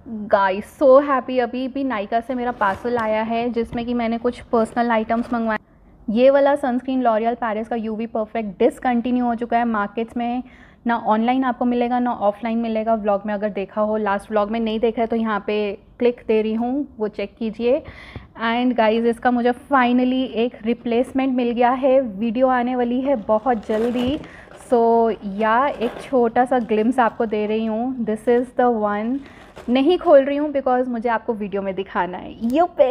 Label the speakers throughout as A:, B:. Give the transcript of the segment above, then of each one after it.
A: Guys so happy, अभी भी नायका से मेरा पार्सल आया है जिसमें कि मैंने कुछ पर्सनल आइटम्स मंगवाए। ये वाला सनस्क्रीन लॉरियल पेरिस का यूवी परफेक्ट डिसकंटिन्यू हो चुका है मार्केट्स में। ना ऑनलाइन आपको मिलेगा ना ऑफलाइन मिलेगा। व्लॉग में अगर देखा हो, लास्ट व्लॉग में नहीं देखा है तो यहाँ पे क्लिक दे रही हूँ, वो चेक कीजिए। एंड गाइस इसका मुझे फाइनली एक रिप्लेसमेंट मिल गया है। वीडियो आने वाली है बहुत जल्दी। सो या एक छोटा सा ग्लिम्स आपको दे रही हूँ। This is the one. नहीं खोल रही हूँ बिकॉज मुझे आपको वीडियो में दिखाना है। यू पे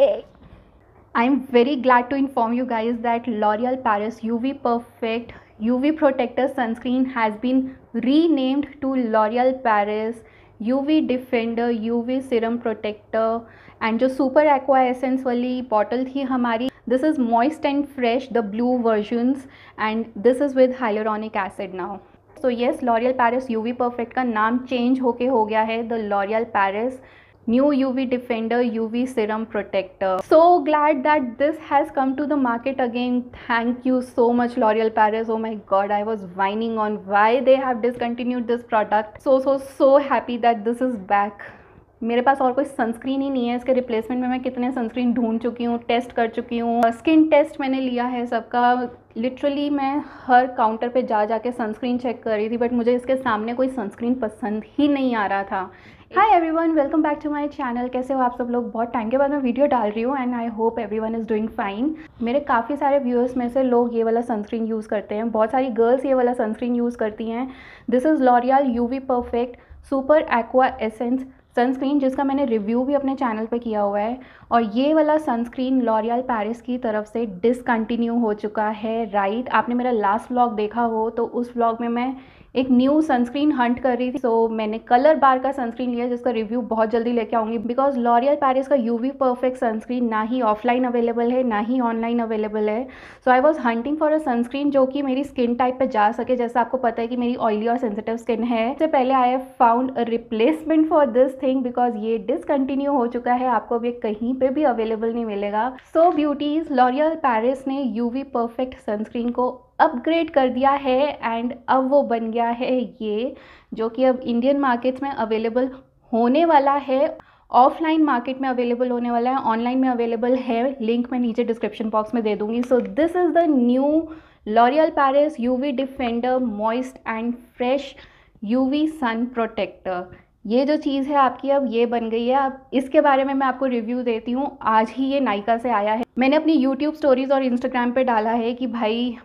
A: I am very glad to inform you guys that L'Oreal Paris UV Perfect UV Protector Sunscreen has been renamed to L'Oreal Paris UV Defender UV Serum Protector। And जो super aqua essence वाली bottle थी हमारी, this is moist and fresh the blue versions and this is with hyaluronic acid now. तो yes, L'Oreal Paris UV perfect का नाम change होके हो गया है the L'Oreal Paris New UV Defender UV Serum Protector। So glad that this has come to the market again. Thank you so much L'Oreal Paris। Oh my god, I was whining on why they have discontinued this product। So happy that this is back। मेरे पास और कोई sunscreen ही नहीं है इसके replacement में। मैं कितने sunscreen ढूंढ चुकी हूँ, टेस्ट कर चुकी हूँ, स्किन टेस्ट मैंने लिया है सबका। लिटरली मैं हर काउंटर पे जा के सनस्क्रीन चेक कर रही थी, बट मुझे इसके सामने कोई सनस्क्रीन पसंद ही नहीं आ रहा था। Hi everyone, welcome back to my channel. कैसे हो आप सब लोग? बहुत टाइम के बाद मैं वीडियो डाल रही हूँ and I hope everyone is doing fine. मेरे काफ़ी सारे व्यूअर्स में से लोग ये वाला सनस्क्रीन यूज़ करते हैं। बहुत सारी गर्ल्स ये वाला सनस्क्रीन यूज़ करती हैं। This is L'Oreal UV perfect super aqua essence sunscreen, जिसका मैंने रिव्यू भी अपने चैनल पे किया हुआ है। और ये वाला सनस्क्रीन लॉरियल पेरिस की तरफ से डिसकंटिन्यू हो चुका है। राइट, आपने मेरा लास्ट व्लॉग देखा हो तो उस व्लॉग में मैं एक न्यू सनस्क्रीन हंट कर रही थी। सो मैंने कलर बार का सनस्क्रीन लिया जिसका रिव्यू बहुत जल्दी लेके आऊँगी, बिकॉज लॉरियल पेरिस का यूवी परफेक्ट सनस्क्रीन ना ही ऑफलाइन अवेलेबल है ना ही ऑनलाइन अवेलेबल है। So I was hunting for a sunscreen जो कि मेरी स्किन टाइप पे जा सके। जैसा आपको पता है कि मेरी ऑयली और सेंसिटिव स्किन है। इससे पहले I have found a replacement for this thing because ये डिसकंटिन्यू हो चुका है। आपको अब ये कहीं पे भी अवेलेबल नहीं मिलेगा। सो ब्यूटीज, लॉरियल पेरिस ने यूवी परफेक्ट सनस्क्रीन को अपग्रेड कर दिया है एंड अब वो बन गया है ये, जो कि अब इंडियन मार्केट्स में अवेलेबल होने वाला है, ऑफलाइन मार्केट में अवेलेबल होने वाला है, ऑनलाइन में अवेलेबल है। लिंक मैं नीचे डिस्क्रिप्शन बॉक्स में दे दूंगी। So this is the new L'Oreal Paris UV defender moist and fresh UV sun protector. ये जो चीज़ है आपकी अब ये बन गई है। अब इसके बारे में मैं आपको रिव्यू देती हूँ। आज ही ये नायका से आया है। मैंने अपनी यूट्यूब स्टोरीज और इंस्टाग्राम पे डाला है कि भाई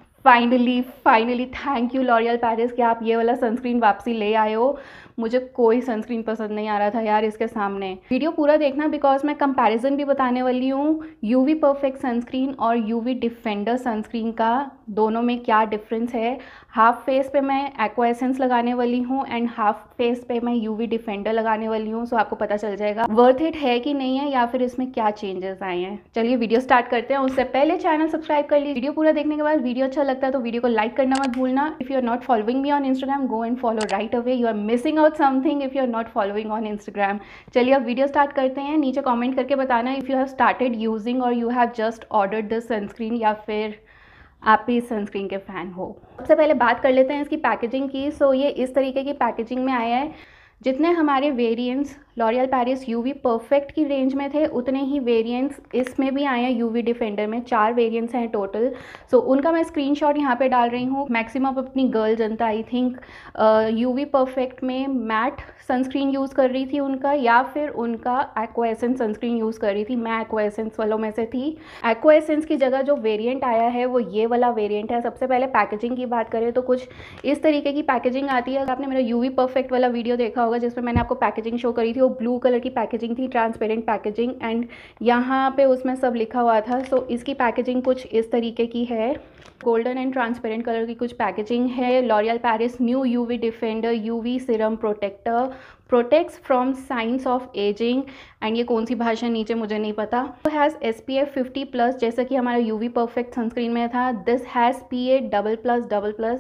A: finally thank you L'Oreal Paris कि आप ये वाला सनस्क्रीन वापसी ले आए हो। मुझे कोई सनस्क्रीन पसंद नहीं आ रहा था यार इसके सामने। वीडियो पूरा देखना बिकॉज मैं कंपैरिजन भी बताने वाली हूँ यूवी परफेक्ट सनस्क्रीन और यूवी डिफेंडर सनस्क्रीन का, दोनों में क्या डिफरेंस है। हाफ फेस पे मैं एक्वा एसेंस लगाने वाली हूँ एंड हाफ फेस पे मैं यूवी डिफेंडर लगाने वाली हूँ। सो आपको पता चल जाएगा वर्थ इट है कि नहीं है या फिर इसमें क्या चेंजेस आए हैं। चलिए वीडियो स्टार्ट करते हैं। उससे पहले चैनल सब्सक्राइब कर लीजिए। वीडियो पूरा देखने के बाद वीडियो अच्छा लगता है तो वीडियो को लाइक करना मत भूलना। If you are not following me on Instagram, go and follow right away. You are missing out something if you are not following on Instagram. चलिए अब वीडियो स्टार्ट करते हैं। नीचे कॉमेंट करके बताना if you have started using और you have just ordered this sunscreen, या फिर आप भी इस सनस्क्रीन के फ़ैन हो। सबसे पहले बात कर लेते हैं इसकी पैकेजिंग की। सो ये इस तरीके की पैकेजिंग में आया है। जितने हमारे variants L'Oreal Paris UV perfect की रेंज में थे उतने ही वेरिएंट्स इसमें भी आए हैं। यूवी डिफेंडर में 4 वेरिएंट्स हैं टोटल। सो उनका मैं स्क्रीनशॉट यहाँ पे डाल रही हूँ। मैक्सिमम अपनी गर्ल जनता आई थिंक यूवी परफेक्ट में मैट सनस्क्रीन यूज़ कर रही थी उनका, या फिर उनका एक्वा एसेंस सनस्क्रीन यूज़ कर रही थी। मैं एक्वा एसेंस वालों में से थी। एक्वा एसेंस की जगह जो वेरिएंट आया है वो ये वाला वेरिएंट है। सबसे पहले पैकेजिंग की बात करें तो कुछ इस तरीके की पैकेजिंग आती है। आपने मेरा यूवी परफेक्ट वाला वीडियो देखा होगा जिसमें मैंने आपको पैकेजिंग शो करी थी, वो ब्लू कलर की पैकेजिंग थी, ट्रांसपेरेंट पैकेजिंग, एंड यहाँ पे उसमें सब लिखा हुआ था। सो इसकी पैकेजिंग कुछ इस तरीके की है। गोल्डन एंड ट्रांसपेरेंट कलर की कुछ पैकेजिंग है। L'Oreal Paris new UV defender UV serum protector protects from signs of ageing, and ये कौन सी भाषा नीचे मुझे नहीं पता। हैज़ SPF 50+, जैसा कि हमारा यूवी परफेक्ट सनस्क्रीन में था। दिस हैज़ PA++++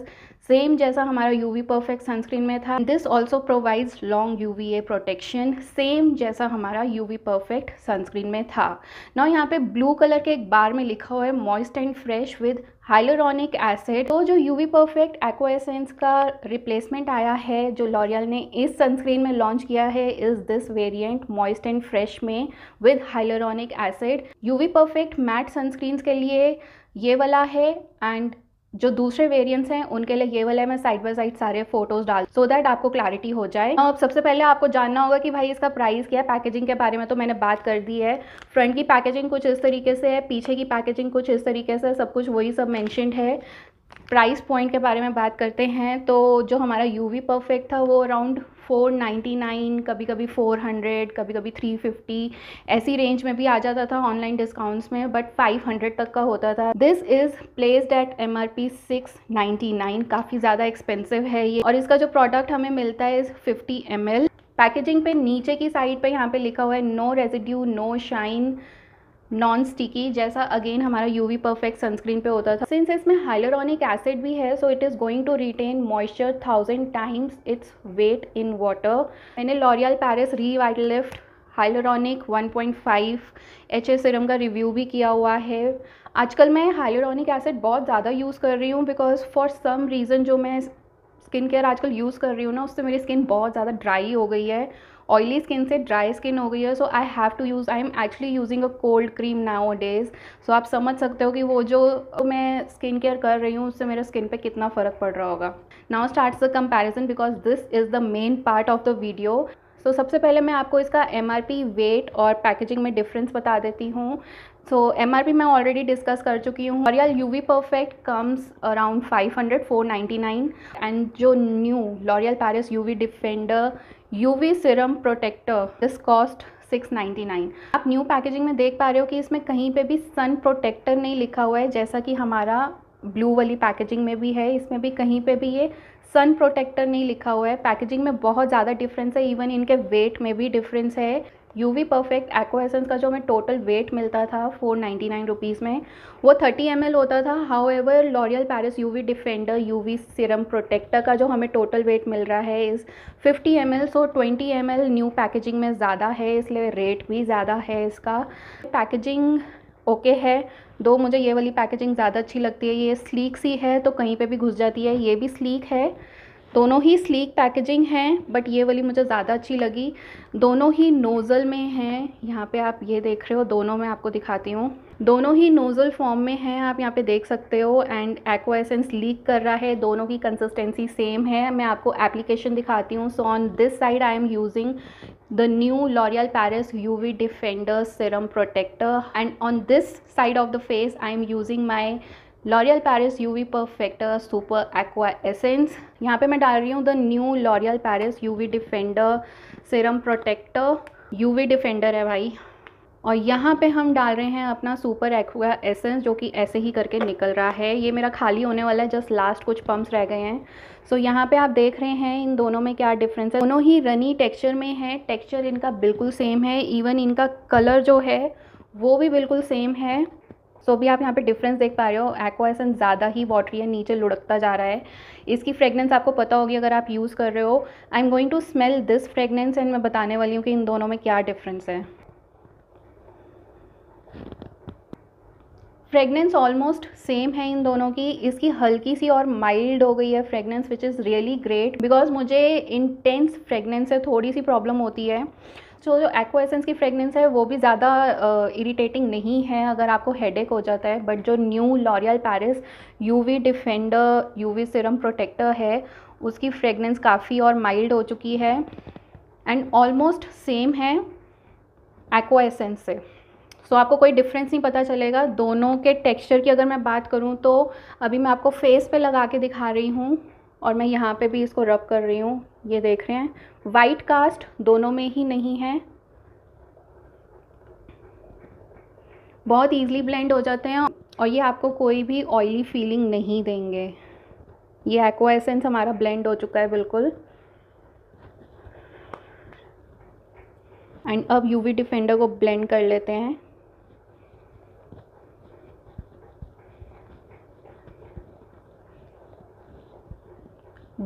A: सेम जैसा हमारा यूवी परफेक्ट सनस्क्रीन में था। This also provides long UVA protection, same जैसा हमारा यूवी परफेक्ट सनस्क्रीन में था। नाउ यहाँ पे ब्लू कलर के एक बार में लिखा हुआ है moist and fresh with hyaluronic acid. तो जो यूवी परफेक्ट एक्वा एसेंस का रिप्लेसमेंट आया है जो लॉरियल ने इस सनस्क्रीन में लॉन्च किया है is this variant moist and fresh में with hyaluronic acid. UV perfect matte sunscreens के लिए ये वाला है एंड जो दूसरे वेरिएंट्स हैं उनके लिए ये वाला है। मैं साइड बाय साइड सारे फोटोज डाल सो दैट आपको क्लैरिटी हो जाए। अब सबसे पहले आपको जानना होगा कि भाई इसका प्राइस क्या है। पैकेजिंग के बारे में तो मैंने बात कर दी है। फ्रंट की पैकेजिंग कुछ इस तरीके से है, पीछे की पैकेजिंग कुछ इस तरीके से, सब कुछ वही सब मेंशन्ड है। प्राइस पॉइंट के बारे में बात करते हैं तो जो हमारा यूवी परफेक्ट था वो अराउंड 499, कभी कभी 400, कभी कभी 350 ऐसी रेंज में भी आ जाता था ऑनलाइन डिस्काउंट्स में, बट 500 तक का होता था। This is placed at MRP 699, काफ़ी ज़्यादा एक्सपेंसिव है ये। और इसका जो प्रोडक्ट हमें मिलता है इस 50 ml। पैकेजिंग पे नीचे की साइड पे यहाँ पे लिखा हुआ है no residue, no shine, non sticky, जैसा अगेन हमारा यूवी परफेक्ट सनस्क्रीन पे होता था। सिंस इसमें हाइलुरोनिक एसिड भी है so it is going to retain moisture 1000 times its weight in water. मैंने L'Oreal Paris Revitalift hyaluronic 1.5 HA serum का रिव्यू भी किया हुआ है। आजकल मैं हाइलुरोनिक एसिड बहुत ज़्यादा यूज़ कर रही हूँ बिकॉज फॉर सम रीज़न जो मैं स्किन केयर आजकल यूज़ कर रही हूँ ना उससे मेरी स्किन बहुत ज़्यादा ड्राई हो गई है, ऑयली स्किन से ड्राई स्किन हो गई है। So I have to use, I am actually using a cold cream nowadays. सो आप समझ सकते हो कि वो जो मैं स्किन केयर कर रही हूँ उससे मेरे स्किन पे कितना फ़र्क पड़ रहा होगा। Now starts the comparison because this is the main part of the video. So सबसे पहले मैं आपको इसका MRP, वेट और पैकेजिंग में डिफरेंस बता देती हूँ। सो MRP मैं ऑलरेडी डिस्कस कर चुकी हूँ। L'Oreal UV perfect comes around 500, 499 and जो new L'Oreal Paris UV defender UV serum protector this cost 699। आप न्यू पैकेजिंग में देख पा रहे हो कि इसमें कहीं पे भी सन प्रोटेक्टर नहीं लिखा हुआ है जैसा कि हमारा ब्लू वाली पैकेजिंग में भी है। इसमें भी कहीं पे भी ये सन प्रोटेक्टर नहीं लिखा हुआ है। पैकेजिंग में बहुत ज़्यादा डिफरेंस है, इवन इनके वेट में भी डिफरेंस है। यूवी परफेक्ट एक्वा एसेंस का जो हमें टोटल वेट मिलता था 499 रुपीज़ में वो 30 ml होता था। However L'Oreal Paris UV defender UV serum protector का जो हमें टोटल वेट मिल रहा है इस 50 ml। So 20 ml new packaging में ज़्यादा है इसलिए रेट भी ज़्यादा है इसका। पैकेजिंग ओके है, दो मुझे ये वाली पैकेजिंग ज़्यादा अच्छी लगती है। ये स्लीक सी है तो कहीं पे भी घुस जाती है, ये भी स्लीक है। दोनों ही स्लीक पैकेजिंग हैं बट ये वाली मुझे ज़्यादा अच्छी लगी। दोनों ही नोज़ल में हैं, यहाँ पे आप ये देख रहे हो, दोनों में आपको दिखाती हूँ। दोनों ही नोज़ल फॉर्म में हैं, आप यहाँ पे देख सकते हो। एंड एक्वा एसेंस लीक कर रहा है, दोनों की कंसिस्टेंसी सेम है। मैं आपको एप्लीकेशन दिखाती हूँ। So on this side I am using the new L'Oreal Paris UV Defender Serum Protector and on this side of the face I am using my L'Oreal Paris UV Perfector Super Aqua Essence। यहाँ पे मैं डाल रही हूँ the new L'Oreal Paris UV Defender Serum Protector। UV Defender है भाई। और यहाँ पे हम डाल रहे हैं अपना सुपर एक्वा एसेंस जो कि ऐसे ही करके निकल रहा है। ये मेरा खाली होने वाला है, जस्ट लास्ट कुछ पम्प्स रह गए हैं। सो यहाँ पे आप देख रहे हैं इन दोनों में क्या डिफरेंस है। दोनों ही रनी टेक्सचर में है, टेक्सचर इनका बिल्कुल सेम है, इवन इनका कलर जो है वो भी बिल्कुल सेम है। सो भी आप यहाँ पे डिफरेंस देख पा रहे हो, एक्वा एसेंस ज़्यादा ही वाटरी है, नीचे लुढ़कता जा रहा है। इसकी फ्रेगनेंस आपको पता होगी अगर आप यूज़ कर रहे हो। I am going to smell this fragrance and मैं बताने वाली हूँ कि इन दोनों में क्या डिफरेंस है। फ्रेगनेंस ऑलमोस्ट सेम है इन दोनों की। इसकी हल्की सी और माइल्ड हो गई है fragrance which is really great because मुझे इंटेंस फ्रेगनेंस से थोड़ी सी प्रॉब्लम होती है। जो एक्वा एसेंस की फ्रेगनेंस है वो भी ज़्यादा इरिटेटिंग नहीं है अगर आपको हेडेक हो जाता है, बट जो new L'Oreal Paris UV defender UV serum protector है उसकी फ्रेगनेंस काफ़ी और माइल्ड हो चुकी है एंड ऑलमोस्ट सेम है एक्वा एसेंस से। सो आपको कोई डिफरेंस नहीं पता चलेगा। दोनों के टेक्सचर की अगर मैं बात करूं तो अभी मैं आपको फेस पे लगा के दिखा रही हूं और मैं यहाँ पे भी इसको रब कर रही हूँ। ये देख रहे हैं, वाइट कास्ट दोनों में ही नहीं है, बहुत ईजिली ब्लेंड हो जाते हैं और ये आपको कोई भी ऑयली फीलिंग नहीं देंगे। ये एक्वा एसेंस हमारा ब्लेंड हो चुका है बिल्कुल। एंड अब यूवी डिफेंडर को ब्लेंड कर लेते हैं।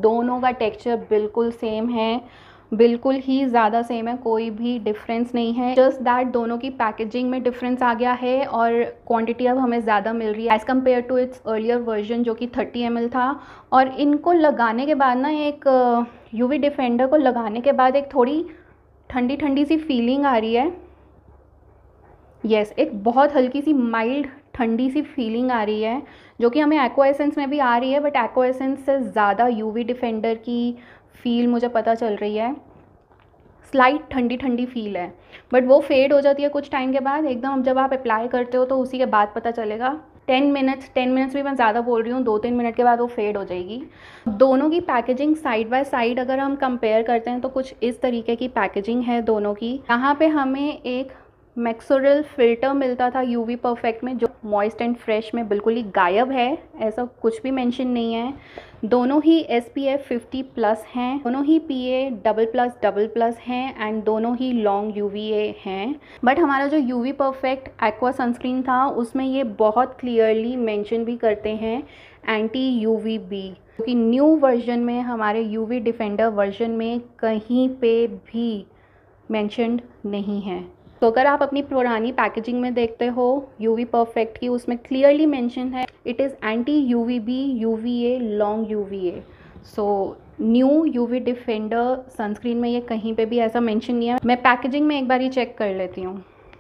A: दोनों का टेक्सचर बिल्कुल सेम है, बिल्कुल ही ज़्यादा सेम है, कोई भी डिफरेंस नहीं है। जस्ट दैट दोनों की पैकेजिंग में डिफरेंस आ गया है और क्वांटिटी अब हमें ज़्यादा मिल रही है as compare to its earlier version जो कि 30 ml था। और इनको लगाने के बाद ना, एक यूवी डिफेंडर को लगाने के बाद एक थोड़ी ठंडी ठंडी सी फीलिंग आ रही है। यस, एक बहुत हल्की सी माइल्ड ठंडी सी फीलिंग आ रही है, जो कि हमें एक्वा एसेंस में भी आ रही है, बट एक्वा एसेंस से ज़्यादा यूवी डिफेंडर की फील मुझे पता चल रही है। स्लाइट ठंडी ठंडी फील है, बट वो फेड हो जाती है कुछ टाइम के बाद एकदम। जब आप अप्लाई करते हो तो उसी के बाद पता चलेगा। 10 मिनट्स भी मैं ज़्यादा बोल रही हूँ, 2-3 मिनट के बाद वो फेड हो जाएगी। दोनों की पैकेजिंग साइड बाय साइड अगर हम कंपेयर करते हैं तो कुछ इस तरीके की पैकेजिंग है दोनों की। यहाँ पे हमें एक मैक्सोरल फ़िल्टर मिलता था यूवी परफेक्ट में, जो मॉइस्ट एंड फ्रेश में बिल्कुल ही गायब है, ऐसा कुछ भी मेंशन नहीं है। दोनों ही SPF 50+ हैं, दोनों ही PA+++ हैं एंड दोनों ही लॉन्ग UVA हैं। बट हमारा जो यूवी परफेक्ट एक्वा सनस्क्रीन था उसमें ये बहुत क्लियरली मेंशन भी करते हैं एंटी UVB, क्योंकि न्यू वर्जन में, हमारे यूवी डिफेंडर वर्जन में कहीं पे भी मेंशन्ड नहीं है। तो अगर आप अपनी पुरानी पैकेजिंग में देखते हो यूवी परफेक्ट की, उसमें क्लियरली मेंशन है it is anti UVB UVA long UVA। So new UV defender sunscreen में ये कहीं पे भी ऐसा मेंशन नहीं है। मैं पैकेजिंग में एक बार ही चेक कर लेती हूँ।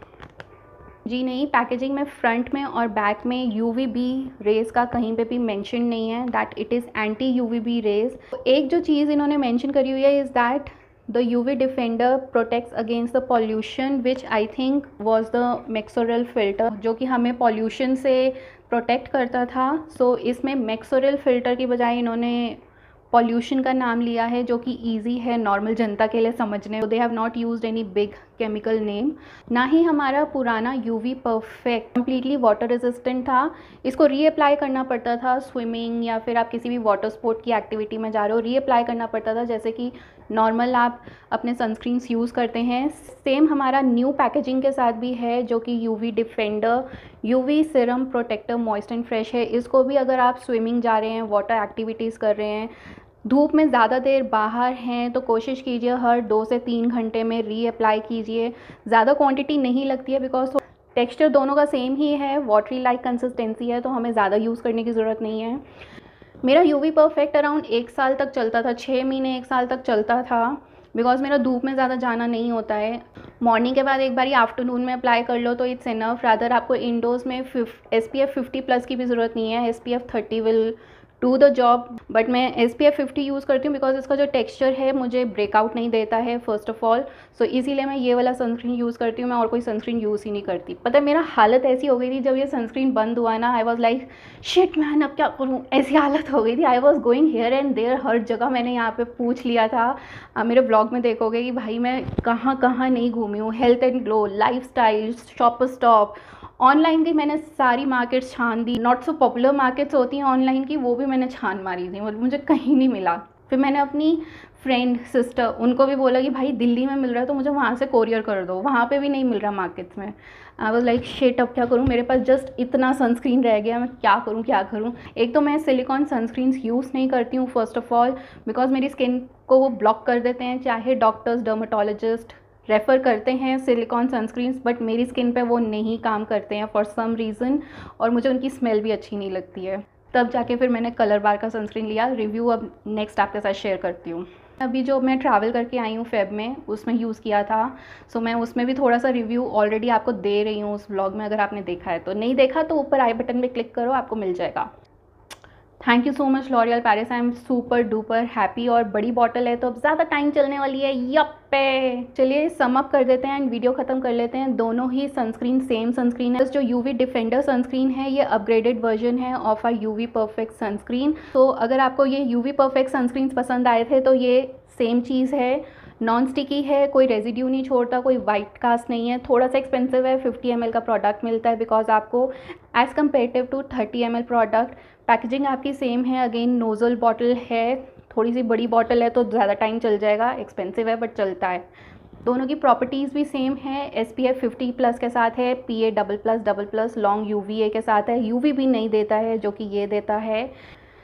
A: जी नहीं, पैकेजिंग में फ्रंट में और बैक में UVB रेज का कहीं पे भी मेंशन नहीं है that it is anti UVB rays. एक जो चीज़ इन्होंने मेंशन करी हुई है is that The UV Defender protects against the pollution, which I think was the Maxoryl filter, जो कि हमें pollution से protect करता था। So इसमें Maxoryl filter की बजाय इन्होंने पॉल्यूशन का नाम लिया है, जो कि ईजी है नॉर्मल जनता के लिए समझने। They have not used any big chemical name. ना ही हमारा पुराना UV perfect completely water resistant था, इसको रीअप्लाई करना पड़ता था स्विमिंग या फिर आप किसी भी वाटर स्पोर्ट की एक्टिविटी में जा रहे हो, रीअप्लाई करना पड़ता था जैसे कि नॉर्मल आप अपने सनस्क्रीन्स यूज़ करते हैं। सेम हमारा न्यू पैकेजिंग के साथ भी है, जो कि UV defender UV serum protector moist and fresh है। इसको भी अगर आप स्विमिंग जा रहे हैं, वाटर एक्टिविटीज़ कर रहे हैं, धूप में ज़्यादा देर बाहर हैं, तो कोशिश कीजिए हर 2 से 3 घंटे में रीअप्लाई कीजिए। ज़्यादा क्वांटिटी नहीं लगती है बिकॉज टेक्सचर दोनों का सेम ही है, वाटरी लाइक कंसिस्टेंसी है, तो हमें ज़्यादा यूज़ करने की ज़रूरत नहीं है। मेरा यूवी परफेक्ट अराउंड 1 साल तक चलता था, 6 महीने 1 साल तक चलता था, बिकॉज मेरा धूप में ज़्यादा जाना नहीं होता है। मॉर्निंग के बाद एक बार आफ्टरनून में अप्लाई कर लो तो इट्स इनफ। रादर आपको इंडोर्स में SPF 50+ की भी ज़रूरत नहीं है, SPF 30 will do the job. But मैं SPF 50 यूज़ करती हूँ बिकॉज इसका जो टेक्सचर है मुझे ब्रेकआउट नहीं देता है फर्स्ट ऑफ ऑल। सो इसीलिए मैं ये वाला सनस्क्रीन यूज़ करती हूँ, मैं और कोई सनस्क्रीन यूज़ ही नहीं करती। पता है मेरा हालत ऐसी हो गई थी जब ये सनस्क्रीन बंद हुआ ना, I was like shit man, अब क्या करूँ, ऐसी हालत हो गई थी। I was going here and there, हर जगह मैंने यहाँ पे पूछ लिया था। मेरे ब्लॉग में देखोगे कि भाई मैं कहाँ कहाँ नहीं घूमी हूँ। Health and Glow, Lifestyle, shop stop, online की मैंने सारी मार्केट्स छान दी। नॉट सो पॉपुलर मार्केट्स होती हैं ऑनलाइन की, वो भी मैंने छान मारी थी, मुझे कहीं नहीं मिला। फिर मैंने अपनी फ्रेंड सिस्टर उनको भी बोला कि भाई दिल्ली में मिल रहा है तो मुझे वहाँ से कोरियर कर दो, वहाँ पे भी नहीं मिल रहा मार्केट्स में। आई वाज लाइक शिट, अब क्या करूँ, मेरे पास जस्ट इतना सनस्क्रीन रह गया, मैं क्या करूँ। एक तो मैं सिलिकॉन सनस्क्रीन्स यूज़ नहीं करती हूँ फर्स्ट ऑफ ऑल, बिकॉज मेरी स्किन को वो ब्लॉक कर देते हैं, चाहे डॉक्टर्स, डर्माटोलॉजिस्ट रेफ़र करते हैं सिलिकॉन सनस्क्रीन्स, बट मेरी स्किन पे वो नहीं काम करते हैं फॉर सम रीज़न, और मुझे उनकी स्मेल भी अच्छी नहीं लगती है। तब जाके फिर मैंने कलर बार का सनस्क्रीन लिया। रिव्यू अब नेक्स्ट आपके साथ शेयर करती हूँ। अभी जो मैं ट्रैवल करके आई हूँ फेब में, उसमें यूज़ किया था, सो मैं उसमें भी थोड़ा सा रिव्यू ऑलरेडी आपको दे रही हूँ उस व्लॉग में। अगर आपने देखा है तो, नहीं देखा तो ऊपर आई बटन पे क्लिक करो, आपको मिल जाएगा। Thank you so much L'Oreal Paris, I am super duper happy. और बड़ी बॉटल है तो अब ज़्यादा टाइम चलने वाली है। यप्पे, चलिए सम अप कर देते हैं एंड वीडियो ख़त्म कर लेते हैं। दोनों ही सनस्क्रीन सेम सनस्क्रीन है। जो यूवी डिफेंडर सनस्क्रीन है ये अपग्रेडेड वर्जन है of a UV perfect sunscreen. तो अगर आपको ये यूवी परफेक्ट सनस्क्रीन पसंद आए थे तो ये सेम चीज़ है, नॉन स्टिकी है, कोई रेजिड्यू नहीं छोड़ता, कोई वाइट कास्ट नहीं है। थोड़ा सा एक्सपेंसिव है, 50 ml का प्रोडक्ट मिलता है बिकॉज आपको as comparative to 30 ml product. Packaging आपकी सेम है, अगेन नोज़ल बॉटल है, थोड़ी सी बड़ी बॉटल है तो ज़्यादा टाइम चल जाएगा, एक्सपेंसिव है बट चलता है। दोनों की प्रॉपर्टीज़ भी सेम है, SPF 50+ के साथ है, PA+++ लॉन्ग UVA के साथ है, UVB नहीं देता है जो कि ये देता है।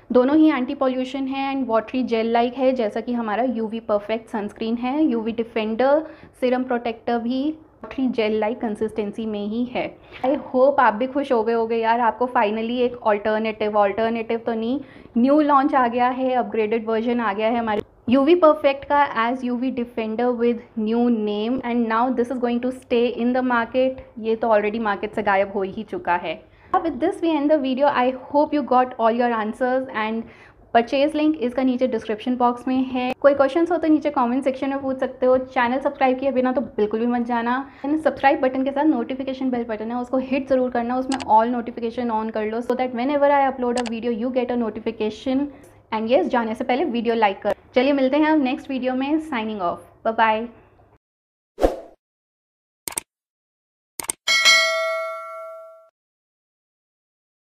A: दोनों ही एंटी पॉल्यूशन है एंड वाटरी जेल लाइक है, जैसा कि हमारा यूवी परफेक्ट सनस्क्रीन है। यूवी डिफेंडर सीरम प्रोटेक्टर भी वाटरी जेल लाइक कंसिस्टेंसी में ही है। आई होप आप भी खुश हो गए होगे यार, आपको फाइनली एक ऑल्टरनेटिव तो नहीं, न्यू लॉन्च आ गया है, अपग्रेडेड वर्जन आ गया है हमारे यूवी परफेक्ट का as UV defender with new name, and now this is going to stay in the market. ये तो ऑलरेडी मार्केट से गायब हो ही चुका है। With this we end the video. I hope you got all your answers and purchase link इसका नीचे description box में है। कोई क्वेश्चंस हो तो नीचे कमेंट सेक्शन में पूछ सकते हो। चैनल सब्सक्राइब किए बिना तो बिल्कुल भी मत जाना। सब्सक्राइब बटन के साथ नोटिफिकेशन बेल बटन है, उसको हिट ज़रूर करना, उसमें ऑल नोटिफिकेशन ऑन कर लो, so that whenever I upload a video you get a notification. And yes, जाने से पहले वीडियो लाइक कर। चलिए मिलते हैं अब नेक्स्ट वीडियो में। Signing off, bye bye.